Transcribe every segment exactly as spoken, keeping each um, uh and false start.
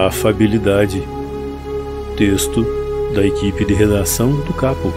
A afabilidade. Texto da equipe de redação do Capo.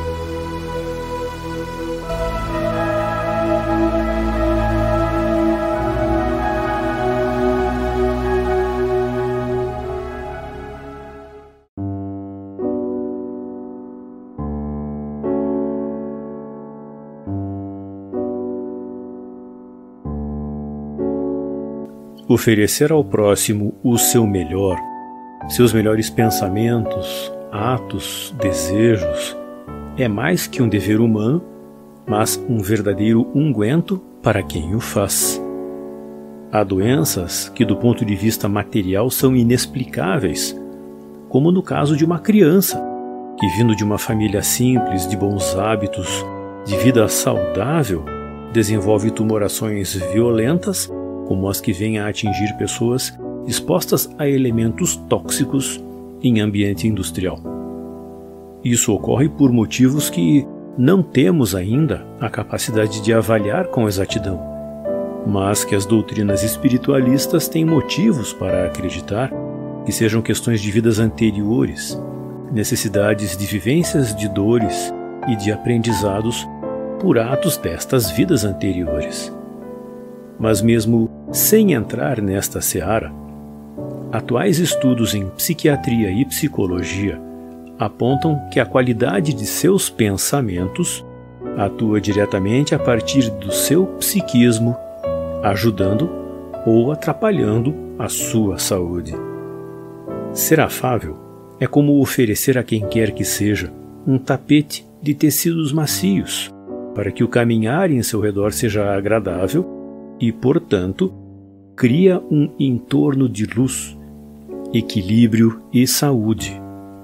Oferecer ao próximo o seu melhor, seus melhores pensamentos, atos, desejos, é mais que um dever humano, mas um verdadeiro unguento para quem o faz. Há doenças que, do ponto de vista material, são inexplicáveis, como no caso de uma criança, que, vindo de uma família simples, de bons hábitos, de vida saudável, desenvolve tumorações violentas, como as que vêm a atingir pessoas expostas a elementos tóxicos em ambiente industrial. Isso ocorre por motivos que não temos ainda a capacidade de avaliar com exatidão, mas que as doutrinas espiritualistas têm motivos para acreditar que sejam questões de vidas anteriores, necessidades de vivências de dores e de aprendizados por atos destas vidas anteriores. Mas mesmo sem entrar nesta seara, atuais estudos em psiquiatria e psicologia apontam que a qualidade de seus pensamentos atua diretamente a partir do seu psiquismo, ajudando ou atrapalhando a sua saúde. Ser afável é como oferecer a quem quer que seja um tapete de tecidos macios, para que o caminhar em seu redor seja agradável e, portanto, cria um entorno de luz, equilíbrio e saúde.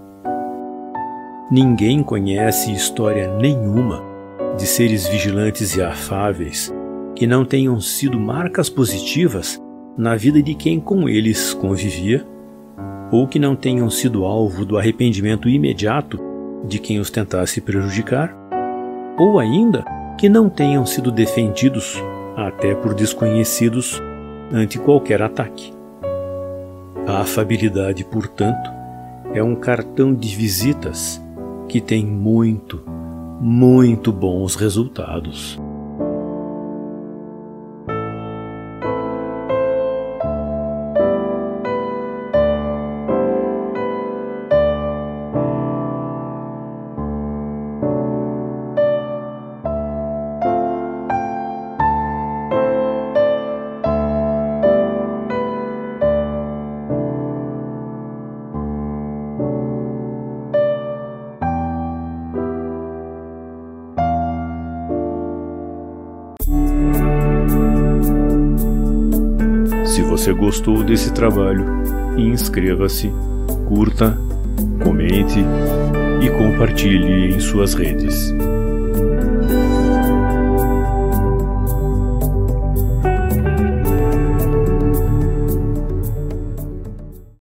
Ninguém conhece história nenhuma de seres vigilantes e afáveis que não tenham sido marcas positivas na vida de quem com eles convivia, ou que não tenham sido alvo do arrependimento imediato de quem os tentasse prejudicar, ou ainda que não tenham sido defendidos até por desconhecidos ante qualquer ataque. A afabilidade, portanto, é um cartão de visitas que tem muito, muito bons resultados. Se você gostou desse trabalho, inscreva-se, curta, comente e compartilhe em suas redes.